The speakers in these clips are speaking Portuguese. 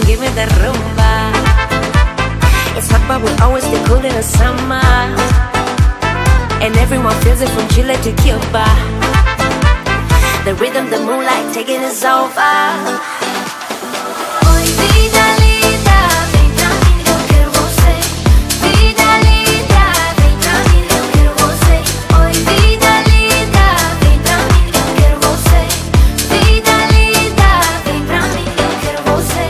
give me that rumba. It's hot but we always stay cool in the summer, and everyone feels it from Chile to Cuba. The rhythm, the moonlight taking us over. Oi, vida linda, vem pra mim, eu quero você. Vida linda, vem pra mim, eu quero você. Oi, vida linda, vem pra mim, eu quero você. Vida linda, vem pra mim, eu quero você.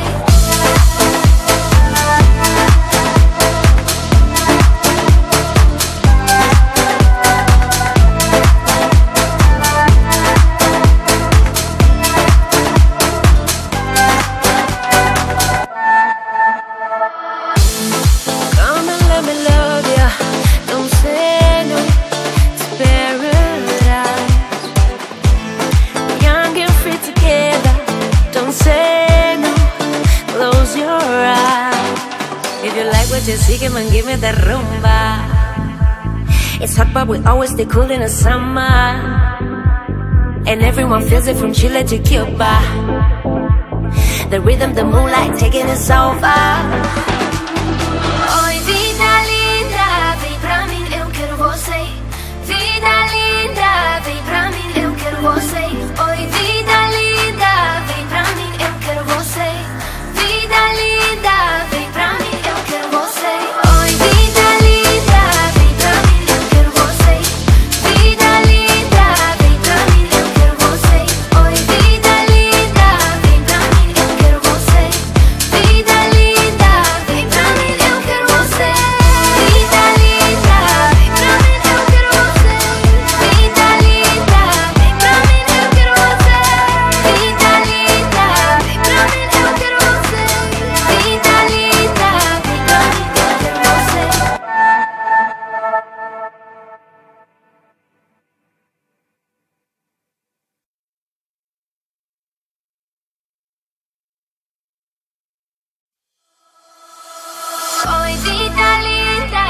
Just seek him and give me that rumba. It's hot but we always stay cool in the summer, and everyone feels it from Chile to Cuba. The rhythm, the moonlight taking us over. Oi, vida linda, vem pra mim, eu quero você. Vida linda, vem pra mim, eu quero você. Oi, vida linda, vem pra mim, eu quero você. Vida linda, vem pra mim, eu quero você. Oi, vida linda, vem pra mim, eu quero você. Vida linda, vem pra mim, eu quero você. Oi, vida linda, vem pra mim, eu quero você. Vida linda, vem pra mim, eu quero você. Vida linda, vem pra mim, eu quero você. Vida linda, vem pra mim, eu quero você. Vida linda, vem pra mim, eu quero você. Vida linda, vem pra mim, eu quero você. Oi, vida linda,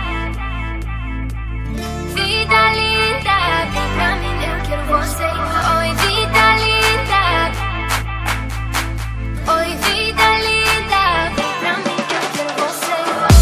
vida linda, vem pra mim, eu quero você. Oi, vida linda, oi, vida linda, vem pra mim, eu quero você.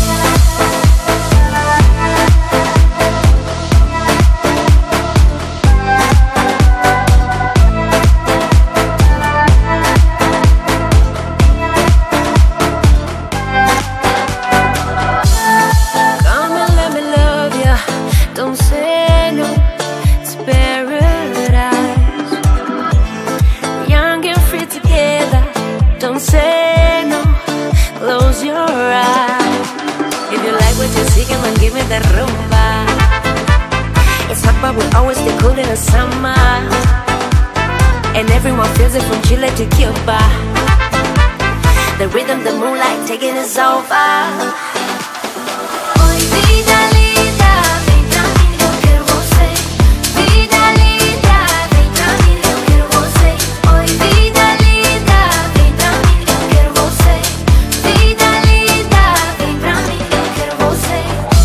Come and let me love ya. Don't say no, it's paradise. Young and free together. Don't say no, close your eyes. If you like what you're seeking, then give me that rumba. It's hot but we always stay cool in the summer, and everyone feels it from Chile to Cuba. The rhythm, the moonlight taking us over. Oi, vida linda, vem pra mim, eu quero você. Vida linda, vem pra mim, eu quero você. Oi, vida linda, vem pra mim, eu quero você. Vida linda, vem pra mim, eu quero você.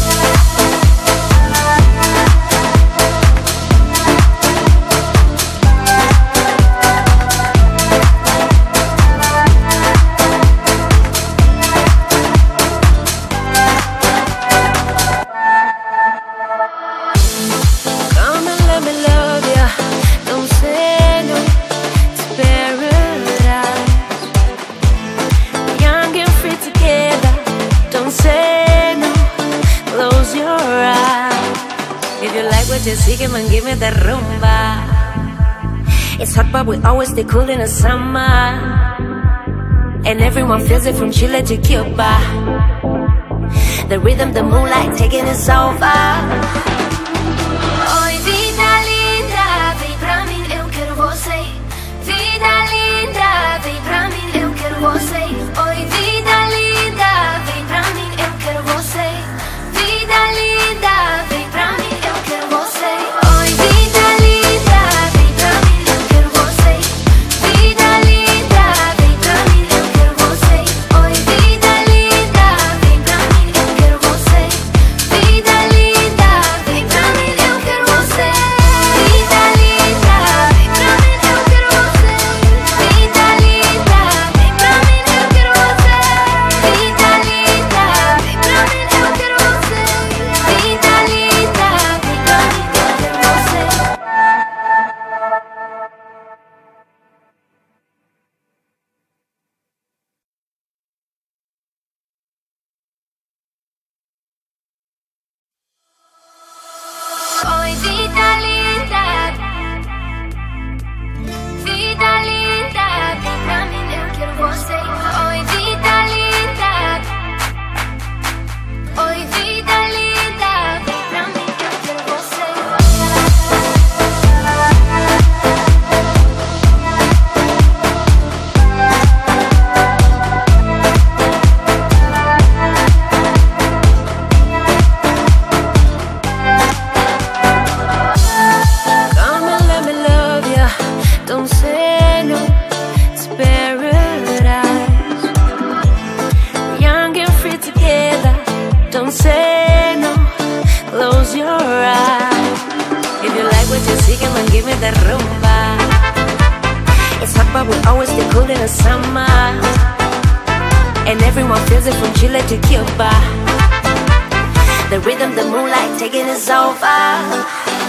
Come and let me love ya. Don't say no, it's paradise. Young and free together. Don't say no, close your eyes. If you like what you're seeking, then give me that rumba. It's hot but we always stay cool in the summer, and everyone feels it from Chile to Cuba. The rhythm, the moonlight taking us over. Oi, vida linda, vem pra mim, eu quero você. Vida linda, vem pra mim, eu quero você. Oi, vida linda, vem pra mim, eu quero você. Vida linda, vem pra mim, eu quero você. Oi, vida linda, vem pra mim, eu quero você. Vida linda, vem pra mim, eu quero você. Oi, vida linda, vem pra mim, eu quero você. Vida linda, vem pra mim, eu quero você. Vida linda, vem pra mim, eu quero você. Vida linda, vem pra mim, eu Don't say no, it's paradise. We're young and free together. Don't say no, close your eyes. If you like what you're seeking, then give me that rumba. It's hot, but we always stay cool in the summer. And everyone feels it from Chile to Cuba. The rhythm, the moonlight, taking us over.